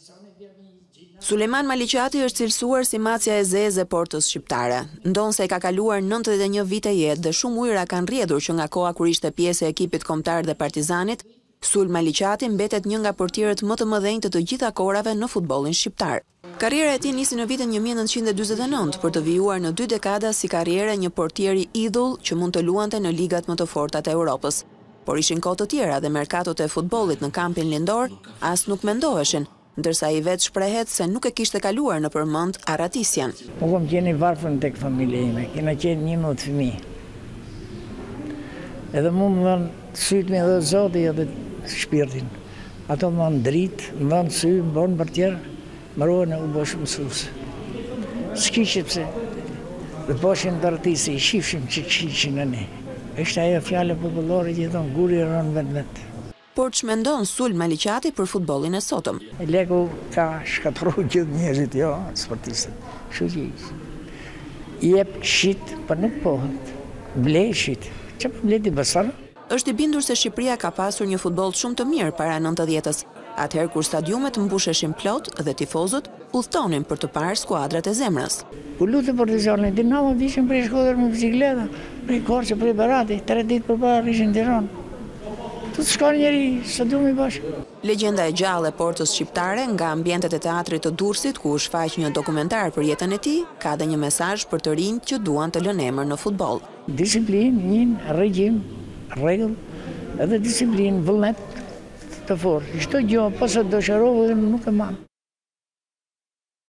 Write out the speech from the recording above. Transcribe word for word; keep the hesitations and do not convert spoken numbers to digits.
Sulejman Maliqati është cilësuar si macja e zezë e Portës shqiptare. Ndon se ka kaluar nëntëdhjetë e një vite jetë dhe shumë ujëra kanë rrjedhur që nga koha kur ishte pjesë e ekipit kombëtar dhe Partizanit, Sul Maliqati mbetet një nga portierët më të mëdhenj të të gjitha kohërave në futbollin shqiptar. Karriera e tij nisi në vitin një mijë e nëntëqind e dyzet e nëntë për të vijuar në dy dekada si karrierë një portieri idhull që mund të luante në ligat më të forta të Europës. Por ishin kohë të tjera dhe merkatot e futbollit në kampin lindor as nuk mendoheshin, ndërsa i vetë shprehet se nuk e kishte kaluar në përmend arratisjen. U kom qenë i varfër tek familja ime, kena qenë një mëtë fëmijë. Edhe mu më dhanë sytë me dhe zoti edhe shpirtin. Ato më dhanë dritë, më dhanë sy, më bënë për tjerë, më rohën e u bësh mësusë. S'kishë pëse, dhe poshin të arratisi, i shifshim që kishin në ne. Ishte ajo fjale popullore që thonë guri e rënë vetë vetë. Por ç'mendon Sul Maliqati për futbollin e sotëm? Leku ka shkatërru gjithë njerëzit, jo, sportistët. Kështu që ishë. Jep shit, për nuk pohet. Blej shit. Që për bleti bësarë? Është i bindur se Shqipëria ka pasur një futboll shumë të mirë para nëntëdhjetës, atëherë kur stadiumet mbusheshin plot dhe tifozët udhtonin për të parë skuadrat e zemrës. U lutë Partizani, Dinamo vishin prej Shkodër me bicikleta, prej Korçë, prej Barati, tre ditë përpara ishin në Tiranë. Të të shkon njeri stadiumi bashkë. Legjenda e gjallë e Portës shqiptare nga ambientet e teatrit të Durrësit, ku u shfaq një dokumentar për jetën e tij, ka dhe një mesazh për të rinjt që duan të lënë emër në futboll. Disiplinë, një regjim, rregull, edhe disiplinë, vullnet të fortë. Çdo gjë pas së dëshirove nuk e marr.